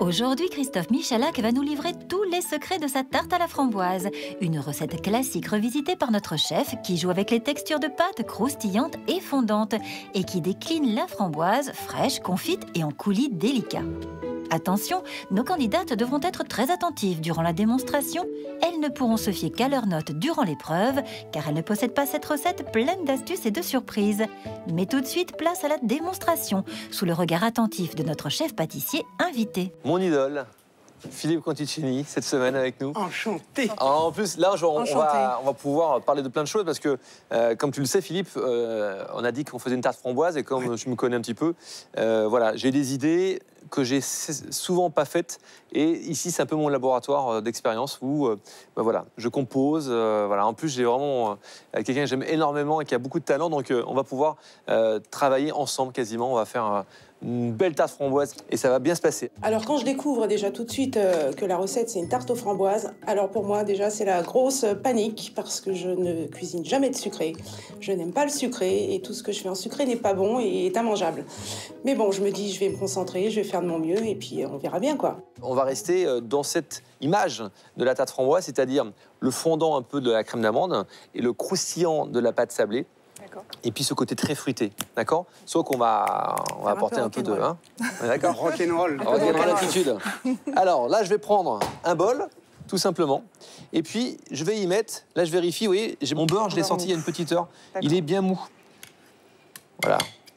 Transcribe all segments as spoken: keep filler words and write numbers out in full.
Aujourd'hui, Christophe Michalak va nous livrer tous les secrets de sa tarte à la framboise. Une recette classique revisitée par notre chef qui joue avec les textures de pâte croustillantes et fondantes et qui décline la framboise fraîche, confite et en coulis délicats. Attention, nos candidates devront être très attentives durant la démonstration. Elles ne pourront se fier qu'à leurs notes durant l'épreuve, car elles ne possèdent pas cette recette pleine d'astuces et de surprises. Mais tout de suite, place à la démonstration, sous le regard attentif de notre chef pâtissier invité. Mon idole, Philippe Conticini, cette semaine avec nous. Enchanté. En plus, là, on, on, va, on va pouvoir parler de plein de choses parce que, euh, comme tu le sais, Philippe, euh, on a dit qu'on faisait une tarte framboise et comme ouais. tu me connais un petit peu, euh, voilà, j'ai des idées que j'ai souvent pas faites et ici, c'est un peu mon laboratoire d'expérience où, euh, ben voilà, je compose. Euh, voilà. En plus, j'ai vraiment euh, quelqu'un que j'aime énormément et qui a beaucoup de talent, donc euh, on va pouvoir euh, travailler ensemble quasiment. On va faire euh, une belle tarte framboise et ça va bien se passer. Alors quand je découvre déjà tout de suite euh, que la recette c'est une tarte aux framboises, alors pour moi déjà c'est la grosse panique parce que je ne cuisine jamais de sucré. Je n'aime pas le sucré et tout ce que je fais en sucré n'est pas bon et est immangeable. Mais bon, je me dis je vais me concentrer, je vais faire de mon mieux et puis on verra bien quoi. On va rester dans cette image de la tarte framboise, c'est-à-dire le fondant un peu de la crème d'amande et le croustillant de la pâte sablée. Et puis ce côté très fruité, d'accord? Sauf qu'on va, on va apporter un peu, un peu de... Hein, d'accord. Rock'n'roll. Rock'n'roll attitude. Alors là, je vais prendre un bol, tout simplement. Et puis, je vais y mettre... Là, je vérifie, vous voyez, j'ai mon beurre, je l'ai sorti il y a une petite heure. Il est bien mou. Voilà.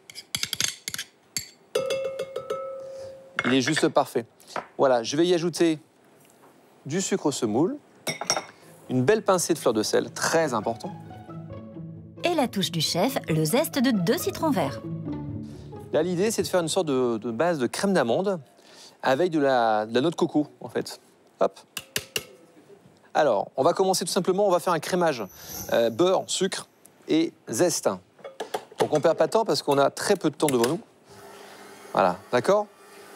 Il est juste parfait. Voilà, je vais y ajouter du sucre semoule, une belle pincée de fleur de sel, très important. Et la touche du chef, le zeste de deux citrons verts. Là, l'idée, c'est de faire une sorte de, de base de crème d'amande avec de la, de la noix de coco, en fait. Hop. Alors, on va commencer tout simplement, on va faire un crémage. Euh, beurre, sucre et zeste. Donc, on ne perd pas de temps parce qu'on a très peu de temps devant nous. Voilà, d'accord?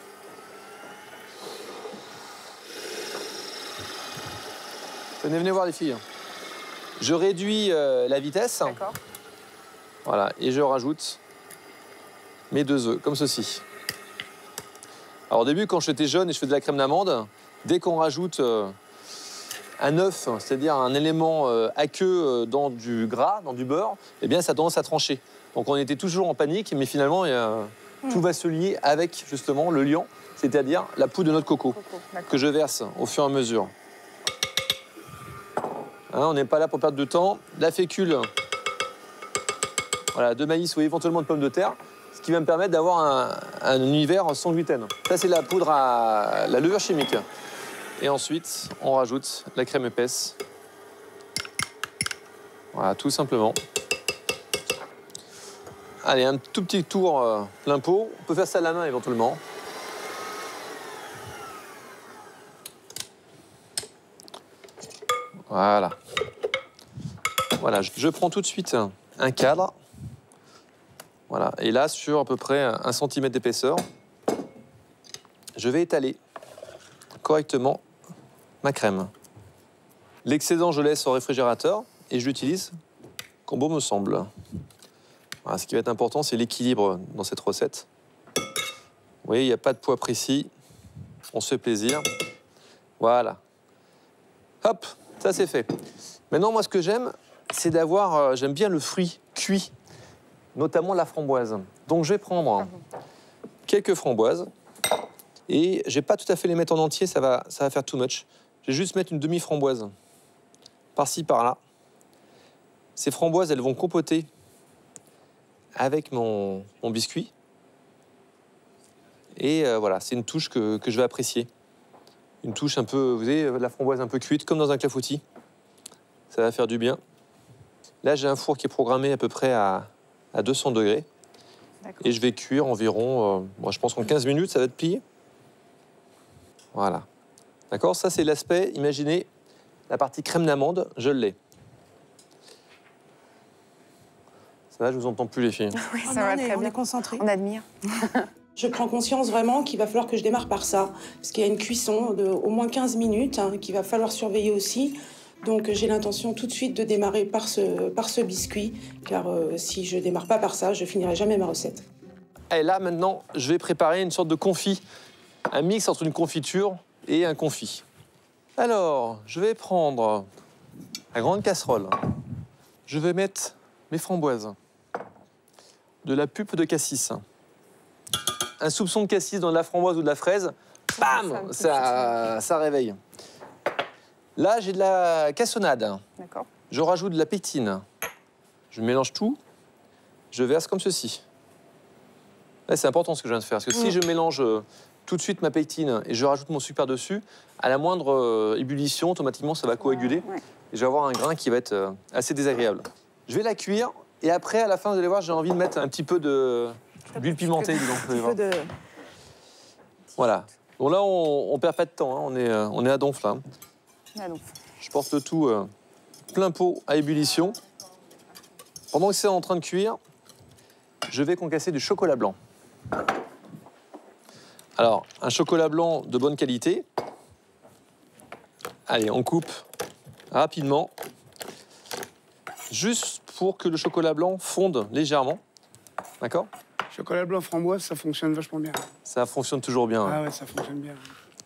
Venez, venez voir les filles. Je réduis euh, la vitesse. D'accord. Voilà, et je rajoute mes deux œufs, comme ceci. Alors au début, quand j'étais jeune et je faisais de la crème d'amande, dès qu'on rajoute euh, un œuf, c'est-à-dire un élément euh, aqueux euh, dans du gras, dans du beurre, eh bien ça a tendance à trancher. Donc on était toujours en panique, mais finalement, euh, mmh. tout va se lier avec justement le liant, c'est-à-dire la poudre de noix de coco, coco que je verse au fur et à mesure. Hein, on n'est pas là pour perdre de temps. La fécule voilà, de maïs ou éventuellement de pommes de terre, ce qui va me permettre d'avoir un, un univers sans gluten. Ça, c'est la poudre à la levure chimique. Et ensuite, on rajoute la crème épaisse. Voilà, tout simplement. Allez, un tout petit tour euh, plein pot. On peut faire ça à la main éventuellement. Voilà. Voilà, je prends tout de suite un cadre. Voilà, et là, sur à peu près un centimètre d'épaisseur, je vais étaler correctement ma crème. L'excédent, je laisse au réfrigérateur et je l'utilise comme bon me semble. Voilà, ce qui va être important, c'est l'équilibre dans cette recette. Vous voyez, il n'y a pas de poids précis. On se fait plaisir. Voilà. Hop, ça c'est fait. Maintenant, moi, ce que j'aime, c'est d'avoir... Euh, j'aime bien le fruit cuit, notamment la framboise. Donc, je vais prendre quelques framboises et je ne vais pas tout à fait les mettre en entier, ça va, ça va faire too much. Je vais juste mettre une demi-framboise par-ci, par-là. Ces framboises, elles vont compoter avec mon, mon biscuit. Et euh, voilà, c'est une touche que, que je vais apprécier. Une touche un peu, vous voyez, la framboise un peu cuite, comme dans un clafoutis. Ça va faire du bien. Là, j'ai un four qui est programmé à peu près à, à deux cents degrés. Et je vais cuire environ, euh, bon, je pense qu'en quinze minutes, ça va être plié. Voilà. D'accord? Ça, c'est l'aspect, imaginez, la partie crème d'amande, je l'ai. Ça va, je vous entends plus, les filles. Oui, ça oh va non, très on est, bien. On est concentrés. On admire. Je prends conscience vraiment qu'il va falloir que je démarre par ça, parce qu'il y a une cuisson de au moins quinze minutes hein, qu'il va falloir surveiller aussi. Donc j'ai l'intention tout de suite de démarrer par ce, par ce biscuit, car euh, si je démarre pas par ça, je finirai jamais ma recette. Et là, maintenant, je vais préparer une sorte de confit un mix entre une confiture et un confit. Alors, je vais prendre la grande casserole. Je vais mettre mes framboises, de la pulpe de cassis, un soupçon de cassis dans de la framboise ou de la fraise. Bam, ça, ça réveille. Là, j'ai de la cassonade. D'accord. Je rajoute de la pectine. Je mélange tout. Je verse comme ceci. Là, c'est important ce que je viens de faire. Parce que mmh. si je mélange euh, tout de suite ma pectine et je rajoute mon sucre par-dessus, à la moindre euh, ébullition, automatiquement, ça va coaguler. Ouais, ouais. Et je vais avoir un grain qui va être euh, assez désagréable. Je vais la cuire. Et après, à la fin, vous allez voir, j'ai envie de mettre un petit peu de d'huile pimentée. Dis donc, un petit peu de... Voilà. Donc là, on ne perd pas de temps. Hein. On, est, euh, on est à donf, là. À donf. Je porte le tout euh, plein pot à ébullition. Pendant que c'est en train de cuire, je vais concasser du chocolat blanc. Alors, un chocolat blanc de bonne qualité. Allez, on coupe rapidement. Juste pour que le chocolat blanc fonde légèrement. D'accord ? Chocolat blanc framboise, ça fonctionne vachement bien. Ça fonctionne toujours bien. Ah hein. ouais, ça fonctionne bien.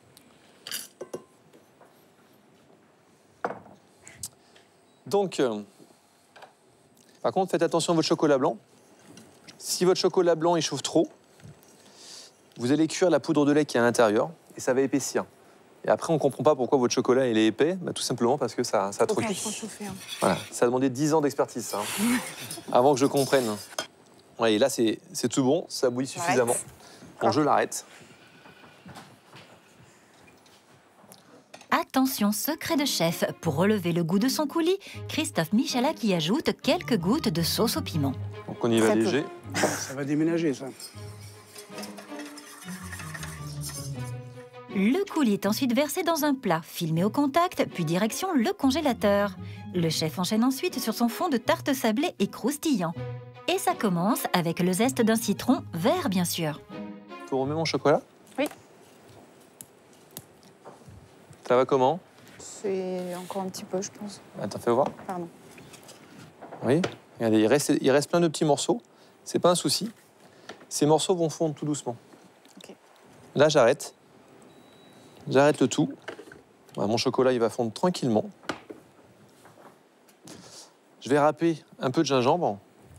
Donc, euh, par contre, faites attention à votre chocolat blanc. Si votre chocolat blanc il chauffe trop, vous allez cuire la poudre de lait qui est à l'intérieur et ça va épaissir. Et après, on ne comprend pas pourquoi votre chocolat il est épais, bah, tout simplement parce que ça, ça a trop cuit. Hein. Voilà, ça a demandé dix ans d'expertise, ça, hein, avant que je comprenne. Ouais, et là, c'est tout bon, ça bouillit suffisamment. Donc, je l'arrête. Attention, secret de chef, pour relever le goût de son coulis, Christophe Michalak y ajoute quelques gouttes de sauce au piment. Donc on y va léger. Ça va déménager, ça. Le coulis est ensuite versé dans un plat, filmé au contact, puis direction le congélateur. Le chef enchaîne ensuite sur son fond de tarte sablée et croustillant. Et ça commence avec le zeste d'un citron vert, bien sûr. Tu remets mon chocolat? Oui. Ça va comment? C'est encore un petit peu, je pense. Attends, fais voir. Pardon. Oui, regardez, il reste, il reste plein de petits morceaux. C'est pas un souci. Ces morceaux vont fondre tout doucement. Okay. Là, j'arrête. J'arrête le tout. Voilà, mon chocolat, il va fondre tranquillement. Je vais râper un peu de gingembre.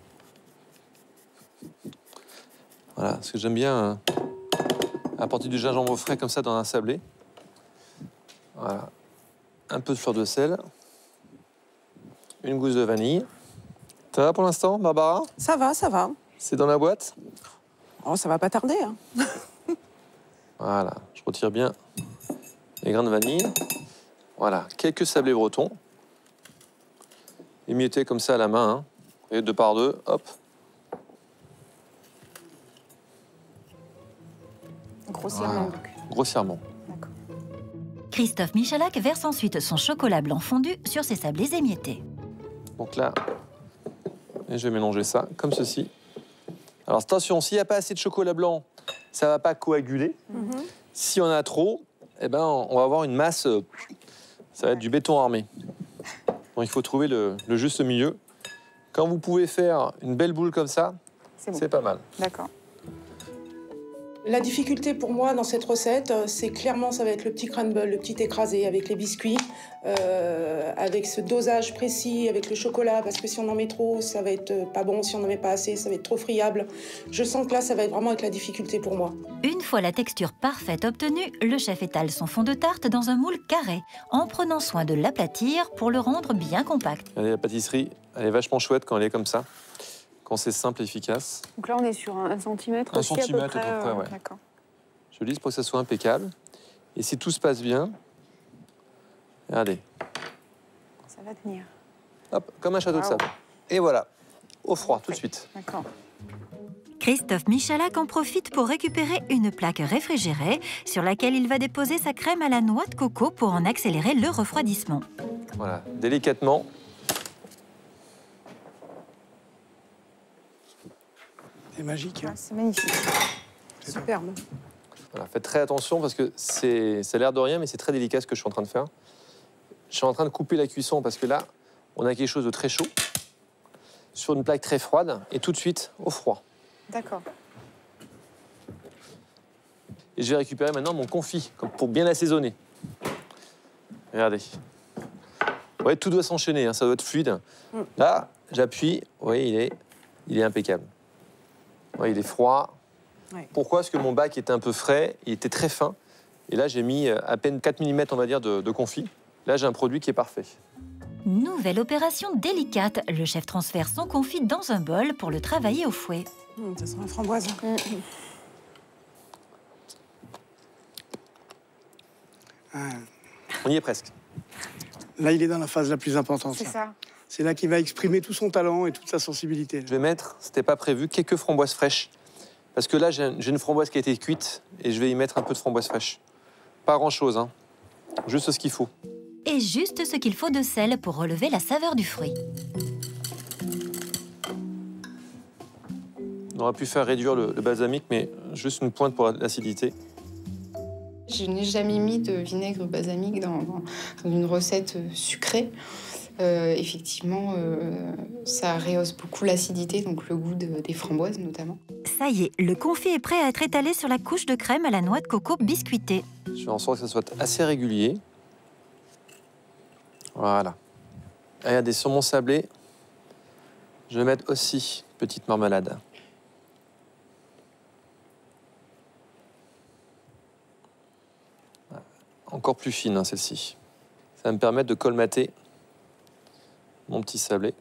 Voilà, parce que j'aime bien euh, apporter du gingembre frais comme ça dans un sablé. Voilà. Un peu de fleur de sel. Une gousse de vanille. Ça va pour l'instant, Barbara? Ça va, ça va. C'est dans la boîte? Oh, ça va pas tarder. Hein. Voilà, je retire bien les grains de vanille. Voilà, quelques sablés bretons. Émiettés comme ça à la main, hein. Et deux par deux, hop. Grossièrement, Voilà. donc. Grossièrement. D'accord. Christophe Michalak verse ensuite son chocolat blanc fondu sur ses sablés émiettés. Donc là, et je vais mélanger ça comme ceci. Alors attention, s'il n'y a pas assez de chocolat blanc, ça ne va pas coaguler. Mm-hmm. Si on a trop, eh ben, on va avoir une masse, ça va être du béton armé. Donc il faut trouver le, le juste milieu. Quand vous pouvez faire une belle boule comme ça, c'est bon. Pas mal. D'accord. La difficulté pour moi dans cette recette, c'est clairement, ça va être le petit crumble, le petit écrasé avec les biscuits, euh, avec ce dosage précis, avec le chocolat, parce que si on en met trop, ça va être pas bon, si on en met pas assez, ça va être trop friable. Je sens que là, ça va être vraiment être la difficulté pour moi. Une fois la texture parfaite obtenue, le chef étale son fond de tarte dans un moule carré, en prenant soin de l'aplatir pour le rendre bien compact. Regardez, la pâtisserie, elle est vachement chouette quand elle est comme ça. Quand c'est simple et efficace. Donc là, on est sur un, un centimètre Un aussi, centimètre à peu près, à peu près, euh, ouais. D'accord. Je lisse pour que ça soit impeccable. Et si tout se passe bien, regardez, Ça va tenir. hop, comme un château Wow. de sable. Et voilà, au froid, tout de suite. D'accord. Christophe Michalak en profite pour récupérer une plaque réfrigérée sur laquelle il va déposer sa crème à la noix de coco pour en accélérer le refroidissement. Voilà, délicatement. C'est magique. Hein. Ah, c'est magnifique. Superbe. Voilà, faites très attention parce que c'est, ça a l'air de rien, mais c'est très délicat ce que je suis en train de faire. Je suis en train de couper la cuisson parce que là, on a quelque chose de très chaud sur une plaque très froide et tout de suite au froid. D'accord. Et je vais récupérer maintenant mon confit, comme pour bien l'assaisonner. Regardez. Vous voyez, tout doit s'enchaîner, hein, ça doit être fluide. Mm. Là, j'appuie, vous voyez, il est, il est impeccable. Vous voyez, il est froid. Ouais. Pourquoi? Parce que mon bac était un peu frais, il était très fin. Et là, j'ai mis à peine quatre millimètres, on va dire, de, de confit. Là, j'ai un produit qui est parfait. Nouvelle opération délicate. Le chef transfère son confit dans un bol pour le travailler au fouet. Mmh, ça sent la framboise. Mmh. Ah. On y est presque. Là, il est dans la phase la plus importante. C'est ça. C'est là qu'il va exprimer tout son talent et toute sa sensibilité. Je vais mettre, c'était pas prévu, quelques framboises fraîches. Parce que là, j'ai une framboise qui a été cuite et je vais y mettre un peu de framboise fraîche. Pas grand-chose, hein. Juste ce qu'il faut. Et juste ce qu'il faut de sel pour relever la saveur du fruit. On aurait pu faire réduire le, le balsamique, mais juste une pointe pour l'acidité. Je n'ai jamais mis de vinaigre balsamique dans, dans une recette sucrée. Euh, effectivement, euh, ça rehausse beaucoup l'acidité, donc le goût de, des framboises notamment. Ça y est, le confit est prêt à être étalé sur la couche de crème à la noix de coco biscuitée. Je fais en sorte que ça soit assez régulier. Voilà. Et regardez, sur mon sablé, je vais mettre aussi une petite marmelade. Encore plus fine, hein, celle-ci. Ça va me permettre de colmater mon petit sablé.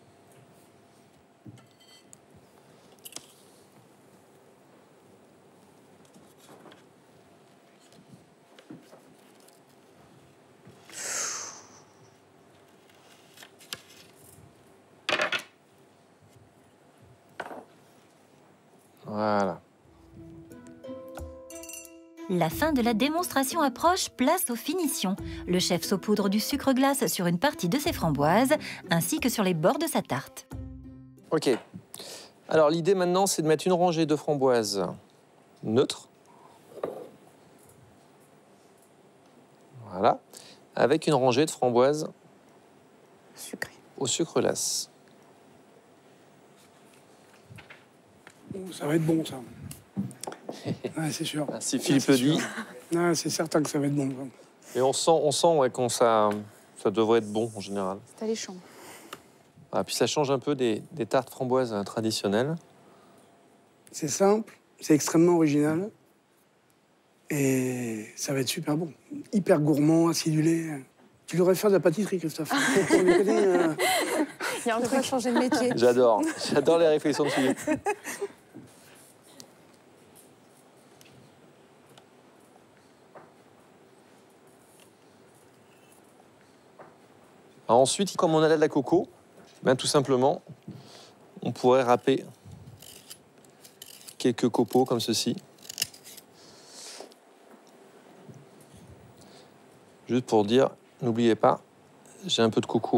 Voilà. La fin de la démonstration approche, place aux finitions. Le chef saupoudre du sucre glace sur une partie de ses framboises, ainsi que sur les bords de sa tarte. Ok. Alors l'idée maintenant, c'est de mettre une rangée de framboises neutres. Voilà. Avec une rangée de framboises Sucré. au sucre glace. Ça va être bon, ça. Ouais, c'est sûr. Ah, si Philippe le dit. C'est certain que ça va être bon. Et on sent, on sent ouais, qu'on ça, ça devrait être bon en général. C'est alléchant. Ah, puis ça change un peu des, des tartes framboises traditionnelles. C'est simple, c'est extrêmement original. Et ça va être super bon. Hyper gourmand, acidulé. Tu devrais faire de la pâtisserie, Christophe. On les connaît, euh... Il y a un truc à changer de métier. J'adore. J'adore les réflexions de Philippe. Alors ensuite, comme on a là de la coco, ben, tout simplement, on pourrait râper quelques copeaux comme ceci. Juste pour dire, n'oubliez pas, j'ai un peu de coco.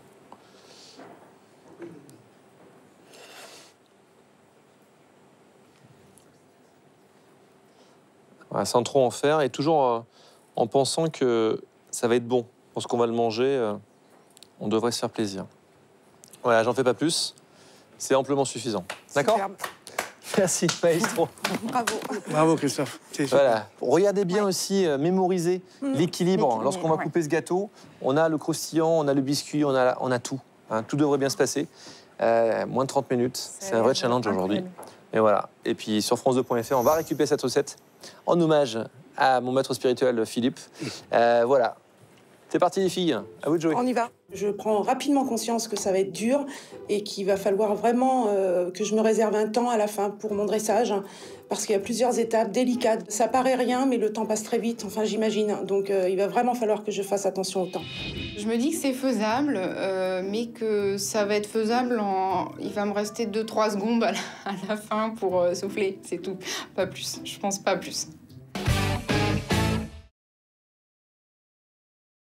Voilà, sans trop en faire et toujours euh, en pensant que ça va être bon. Lorsqu'on va le manger, euh, on devrait se faire plaisir. Voilà, j'en fais pas plus. C'est amplement suffisant. D'accord? Merci, maestro. Bravo. Bravo, Christophe. Voilà. Regardez bien ouais. aussi, euh, mémoriser mmh. l'équilibre. Lorsqu'on va ouais. couper ce gâteau, on a le croustillant, on a le biscuit, on a, on a tout. Hein, tout devrait bien se passer. Euh, moins de trente minutes. C'est un vrai challenge aujourd'hui. Et voilà. Et puis sur France deux point F R, on va récupérer cette recette en hommage à mon maître spirituel Philippe. Euh, voilà. C'est parti les filles, à vous de jouer. On y va. Je prends rapidement conscience que ça va être dur et qu'il va falloir vraiment euh, que je me réserve un temps à la fin pour mon dressage, hein, parce qu'il y a plusieurs étapes délicates. Ça paraît rien, mais le temps passe très vite, enfin j'imagine. Donc euh, il va vraiment falloir que je fasse attention au temps. Je me dis que c'est faisable, euh, mais que ça va être faisable en... Il va me rester deux trois secondes à la, à la fin pour euh, souffler, c'est tout. Pas plus, je pense pas plus.